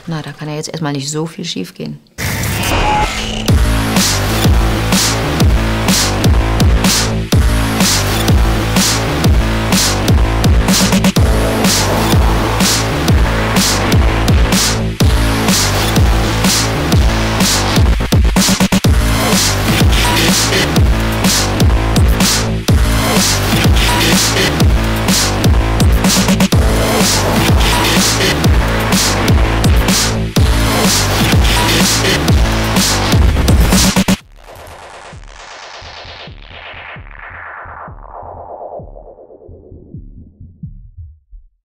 Na, da kann ja jetzt erstmal nicht so viel schiefgehen.